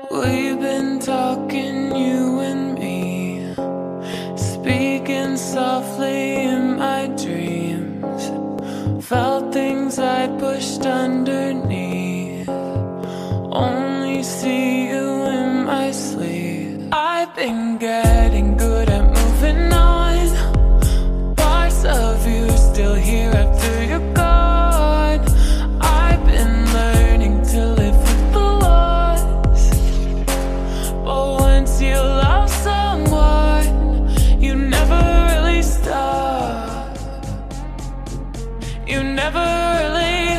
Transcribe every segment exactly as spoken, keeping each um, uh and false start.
We've been talking, you and me, speaking softly in my dreams. Felt things I pushed underneath, only see you in my sleep. I've been getting good at moving on. Parts of you still here after you're gone. I've been learning to live with the loss, but once you love someone, you never really stop. You never really,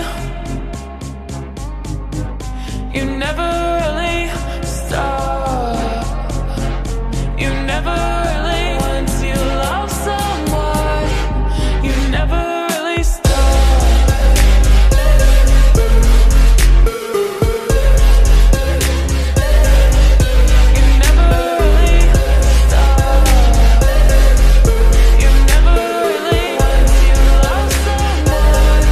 you never really stop. You never really, once you love someone, you never really stop. You never really stop. You never really, once you love someone.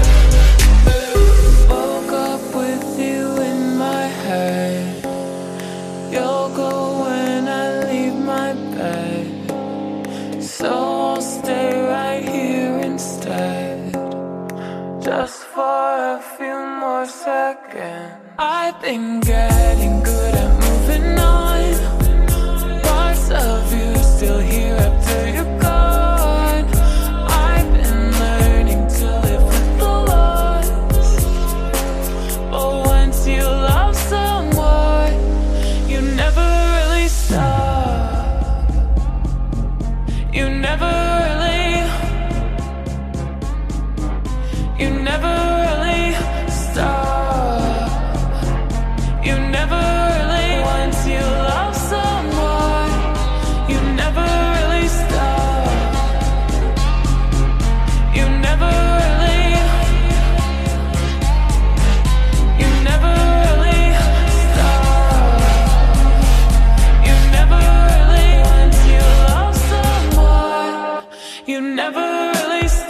Woke up with you in my head. You'll go when I leave my bed, so I'll stay right here instead, just for a few more seconds. I've been getting good at moving on. Parts of you still here after you're gone. I've been learning to live with the loss, but once you love someone, you never really stop. You never really, you never really stop. You never really, once you love someone, you never really stop. You never really, you never really stop. You never really, once you love someone, you never really stop.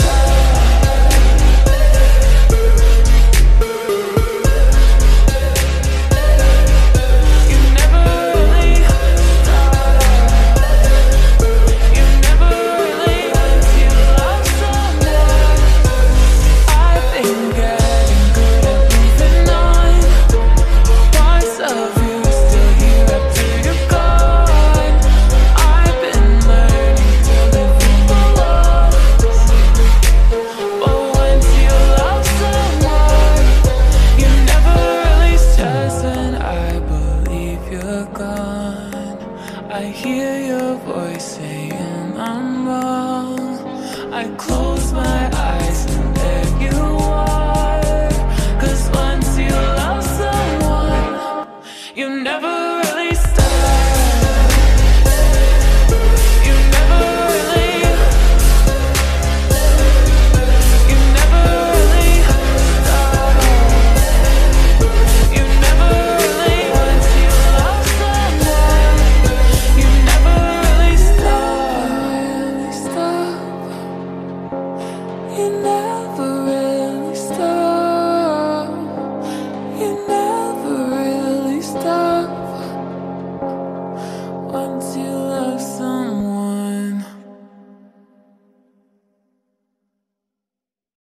You never really stop. You never really, once you love someone. I've been getting good at moving on. Parts of you still here after you're gone. I've been learning to live with the loss, but once you love someone, you never really stress. And I believe you're gone. I hear